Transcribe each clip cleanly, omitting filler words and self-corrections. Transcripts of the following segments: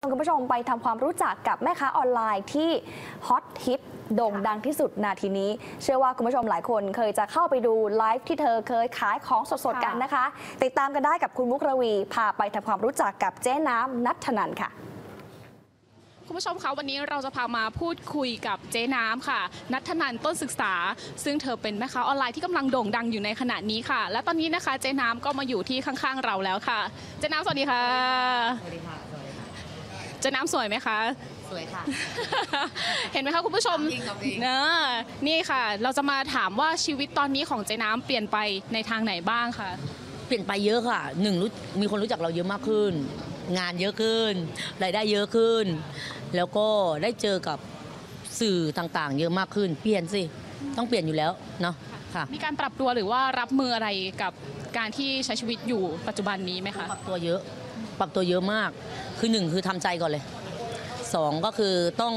คุณผู้ชมไปทำความรู้จักกับแม่ค้าออนไลน์ที่ฮอตฮิตโด่งดังที่สุดนาทีนี้เชื่อว่าคุณผู้ชมหลายคนเคยจะเข้าไปดูไลฟ์ที่เธอเคยขายของสดๆกันนะคะติดตามกันได้กับคุณมุกระวีพาไปทำความรู้จักกับเจ๊น้ำณัฐนันท์ค่ะคุณผู้ชมคะวันนี้เราจะพามาพูดคุยกับเจ๊น้ำค่ะณัฐนันท์ต้นศึกษาซึ่งเธอเป็นแม่ค้าออนไลน์ที่กำลังโด่งดังอยู่ในขณะนี้ค่ะและตอนนี้นะคะเจ๊น้ำก็มาอยู่ที่ข้างๆเราแล้วค่ะเจ๊น้ำสวัสดีค่ะสวัสดีค่ะเจ๊น้ำสวยไหมคะสวยค่ะเห็นไหมคะคุณผู้ชมนี่ค่ะเราจะมาถามว่าชีวิตตอนนี้ของเจ๊น้ำเปลี่ยนไปในทางไหนบ้างคะเปลี่ยนไปเยอะค่ะมีคนรู้จักเราเยอะมากขึ้นงานเยอะขึ้นรายได้เยอะขึ้นแล้วก็ได้เจอกับสื่อต่างๆเยอะมากขึ้นเปลี่ยนสิต้องเปลี่ยนอยู่แล้วเนาะค่ะมีการปรับตัวหรือว่ารับมืออะไรกับการที่ใช้ชีวิตอยู่ปัจจุบันนี้ไหมคะปรับตัวเยอะมากคือ1คือทำใจก่อนเลย2ก็คือต้อง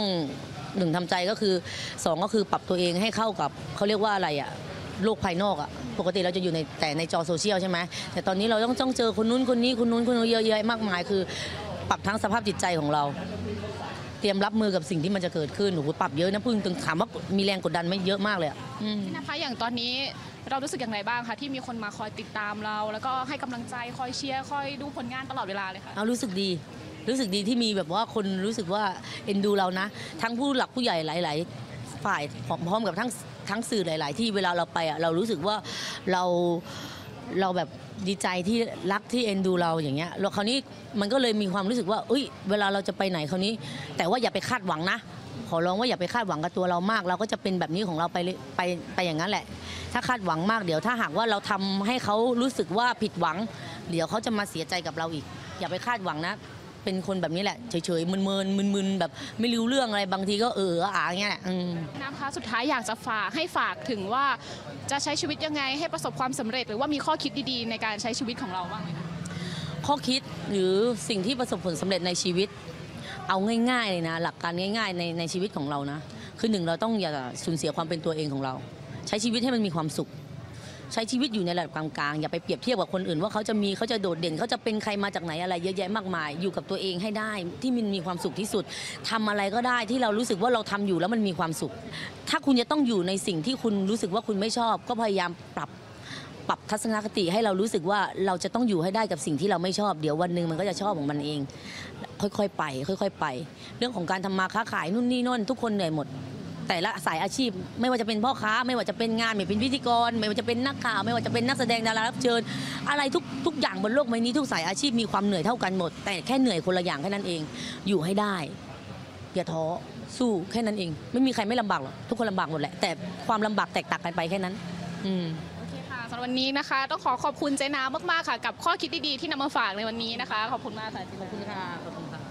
1ทำใจก็คือ2ก็คือปรับตัวเองให้เข้ากับเขาเรียกว่าอะไรอะโลกภายนอกอะปกติเราจะอยู่แต่ในจอโซเชียลใช่ไหมแต่ตอนนี้เราต้องเจอคนนู้นคนนี้คนนู้นคนนี้เยอะแยะมากมายคือปรับทั้งสภาพจิตใจของเราเตรียมรับมือกับสิ่งที่มันจะเกิดขึ้นโอ้โหปรับเยอะนะพึ่งถึงถามว่ามีแรงกดดันไหมเยอะมากเลยนะคะอย่างตอนนี้เรารู้สึกอย่างไรบ้างคะที่มีคนมาคอยติดตามเราแล้วก็ให้กำลังใจคอยเชียร์คอยดูผลงานตลอดเวลาเลยค่ะรู้สึกดีที่มีแบบว่าคนรู้สึกว่าเอ็นดูเรานะทั้งผู้หลักผู้ใหญ่หลายๆฝ่ายพร้อมกับทั้งสื่อหลายๆที่เวลาเราไปอ่ะเรารู้สึกว่าเราแบบดีใจที่รักที่เอ็นดูเราอย่างเงี้ยแล้วคราวนี้มันก็เลยมีความรู้สึกว่าเวลาเราจะไปไหนคราวนี้แต่ว่าอย่าไปคาดหวังนะขอร้องว่าอย่าไปคาดหวังกับตัวเรามากเราก็จะเป็นแบบนี้ของเราไปอย่างนั้นแหละถ้าคาดหวังมากเดี๋ยวถ้าหากว่าเราทำให้เขารู้สึกว่าผิดหวังเดี๋ยวเขาจะมาเสียใจกับเราอีกอย่าไปคาดหวังนะเป็นคนแบบนี้แหละเฉยๆมึนๆแบบไม่รู้เรื่องอะไรบางทีก็อย่างเงี้ยแหละน้ำคะสุดท้ายอยากจะฝากถึงว่าจะใช้ชีวิตยังไงให้ประสบความสำเร็จหรือว่ามีข้อคิดดีๆในการใช้ชีวิตของเราบ้างไหมคะข้อคิดหรือสิ่งที่ประสบผลสำเร็จในชีวิตเอาง่ายๆเลยนะหลักการง่ายๆในชีวิตของเรานะคือ1เราต้องอย่าสูญเสียความเป็นตัวเองของเราใช้ชีวิตให้มันมีความสุขใช้ชีวิตอยู่ในระดับกลางๆอย่าไปเปรียบเทียบกับคนอื่นว่าเขาจะโดดเด่นเขาจะเป็นใครมาจากไหนอะไรเยอะแยะมากมายอยู่กับตัวเองให้ได้ที่มันมีความสุขที่สุดทำอะไรก็ได้ที่เรารู้สึกว่าเราทำอยู่แล้วมันมีความสุขถ้าคุณจะต้องอยู่ในสิ่งที่คุณรู้สึกว่าคุณไม่ชอบก็พยายามปรับทัศนคติให้เรารู้สึกว่าเราจะต้องอยู่ให้ได้กับสิ่งที่เราไม่ชอบเดี๋ยววันหนึ่งมันก็จะชอบของมันเองค่อยๆไปเรื่องของการทำมาค้าขายนู่นนี่นั่นทุกคนเหนื่อยหมดแต่ละสายอาชีพไม่ว่าจะเป็นพ่อค้าไม่ว่าจะเป็นงานไม่เป็นพิธีกรไม่ว่าจะเป็นนักข่าวไม่ว่าจะเป็นนักแสดงดารารับเชิญอะไรทุกอย่างบนโลกใบนี้ทุกสายอาชีพมีความเหนื่อยเท่ากันหมดแต่แค่เหนื่อยคนละอย่างแค่นั้นเองอยู่ให้ได้อย่าท้อสู้แค่นั้นเองไม่มีใครไม่ลำบากหรอกทุกคนลำบากหมดแหละแต่ความลำบากแตกต่างกันไปแค่นั้นโอเคค่ะสำหรับวันนี้นะคะต้องขอบคุณเจ๊น้ำมากๆค่ะกับข้อคิดดีๆที่นำมาฝากในวันนี้นะคะขอบคุณมากค่ะขอบคุณค่ะ